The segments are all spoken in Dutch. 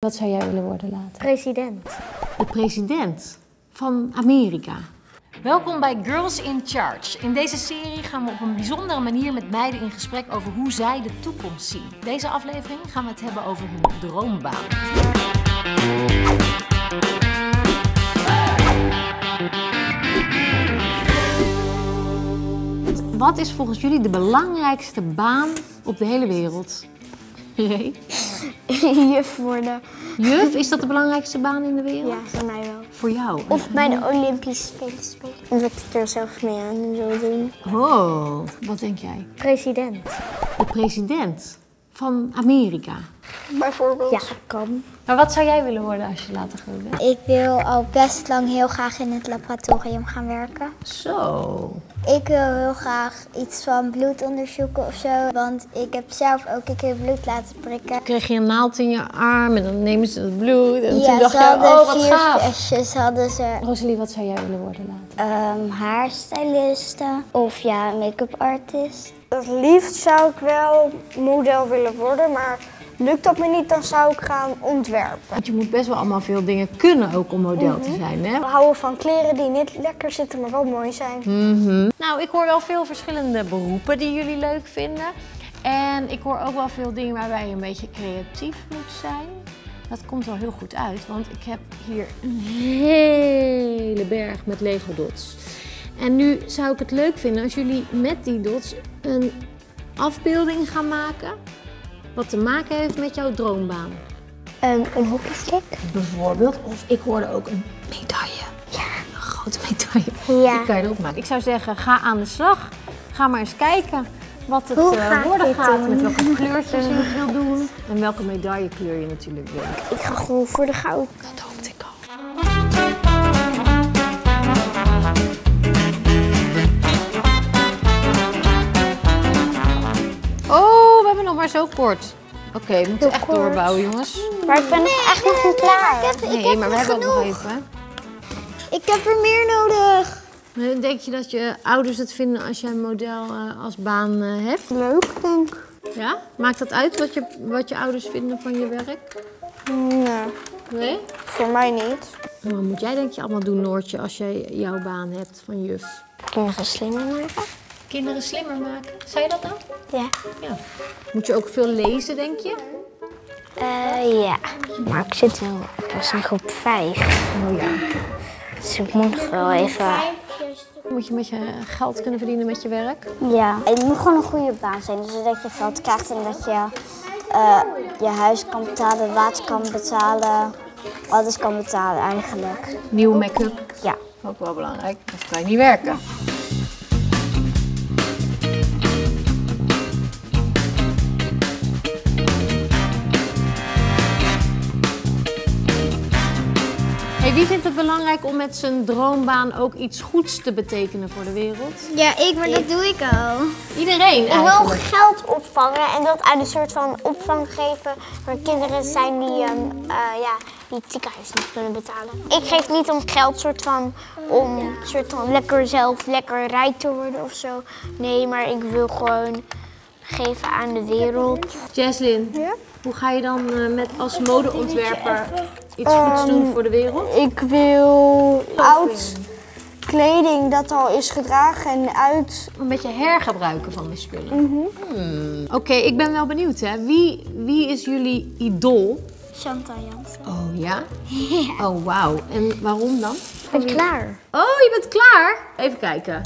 Wat zou jij willen worden later? President. De president van Amerika. Welkom bij Girls in Charge. In deze serie gaan we op een bijzondere manier met meiden in gesprek over hoe zij de toekomst zien. Deze aflevering gaan we het hebben over hun droombaan. Wat is volgens jullie de belangrijkste baan op de hele wereld? Ray? Juf worden. Juf, is dat de belangrijkste baan in de wereld? Ja, voor mij wel. Voor jou? Of bij de Olympische Spelen spelen. Omdat ik er zelf mee aan wil doen. Oh, wat denk jij? President. De president van Amerika. Bijvoorbeeld. Ja, kan. Maar wat zou jij willen worden als je later groot bent? Ik wil al best lang heel graag in het laboratorium gaan werken. Zo. Ik wil heel graag iets van bloed onderzoeken of zo, want ik heb zelf ook een keer bloed laten prikken. Kreeg je een naald in je arm en dan nemen ze het bloed en toen Ja, dacht ze je, hadden oh wat 4 gaaf. flesjes, hadden ze. Rosalie, wat zou jij willen worden later? Haarstyliste of ja, make-up artist. Het liefst zou ik wel model willen worden, maar lukt dat me niet, dan zou ik gaan ontwerpen. Want je moet best wel allemaal veel dingen kunnen ook om model te zijn, hè? We houden van kleren die niet lekker zitten, maar wel mooi zijn. Nou, ik hoor wel veel verschillende beroepen die jullie leuk vinden. En ik hoor ook wel veel dingen waarbij je een beetje creatief moet zijn. Dat komt wel heel goed uit, want ik heb hier een hele berg met Lego dots. En nu zou ik het leuk vinden als jullie met die dots een afbeelding gaan maken wat te maken heeft met jouw droombaan. Een hockeystick? Bijvoorbeeld, of ik hoorde ook een medaille. Ja, een grote medaille. Ja. Die kan je erop maken. Ik zou zeggen, ga aan de slag. Ga maar eens kijken wat het Hoe ga ik worden dit gaat. doen? Met welke kleurtjes je het wil doen. En welke medaillekleur je natuurlijk wil. Ik ga gewoon voor de goud. Dat hoopte ik al. Oh, we hebben nog maar zo kort. Oké, we moeten echt kort. doorbouwen, jongens. Maar ik ben echt nog niet klaar. Nee, maar we hebben ook nog even. Ik heb er meer nodig. Denk je dat je ouders het vinden als jij een model als baan hebt? Leuk, denk ik. Ja? Maakt dat uit wat je ouders vinden van je werk? Nee, Nee? voor mij niet. Wat moet jij denk je allemaal doen, Noortje, als jij jouw baan hebt van juf? Kinderen slimmer maken? Kinderen slimmer maken. Zou je dat dan? Ja. Ja. Moet je ook veel lezen, denk je? Ja. Maar ik zit wel pas in groep 5. Oh ja. Dus ik moet nog wel even... Moet je met je geld kunnen verdienen met je werk? Ja, het moet gewoon een goede baan zijn. Dus dat je geld krijgt en dat je je huis kan betalen, water kan betalen. Alles kan betalen eigenlijk. Nieuwe make-up. Ja. Ook wel belangrijk, anders kan je niet werken. Hey, wie vindt het belangrijk om met zijn droombaan ook iets goeds te betekenen voor de wereld? Ja, maar dat doe ik al. Iedereen Ik wil eigenlijk. geld opvangen en dat uit een soort van opvang geven voor kinderen zijn die die het ziekenhuis niet kunnen betalen. Ik geef niet om geld om lekker zelf lekker rijk te worden of zo. Nee, maar ik wil gewoon geven aan de wereld. Jaslyn, Ja? hoe ga je dan als modeontwerper iets goeds doen voor de wereld? Ik wil oud kleding dat al is gedragen en uit... Een beetje hergebruiken van de spullen. Oké, ik ben wel benieuwd hè. Wie is jullie idool? Chantal Jansen. Oh ja? Oh wauw. En waarom dan? Ik ben klaar. Oh, je bent klaar? Even kijken.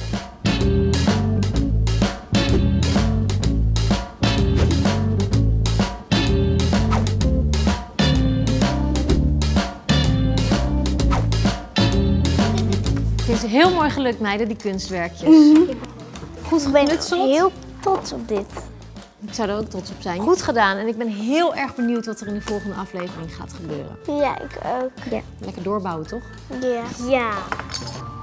Het is heel mooi gelukt, meiden, die kunstwerkjes. Goed Ik ben geknutseld. heel trots op dit. Ik zou er ook trots op zijn. Goed gedaan en ik ben heel erg benieuwd wat er in de volgende aflevering gaat gebeuren. Ja, ik ook. Lekker doorbouwen, toch? Ja. Ja.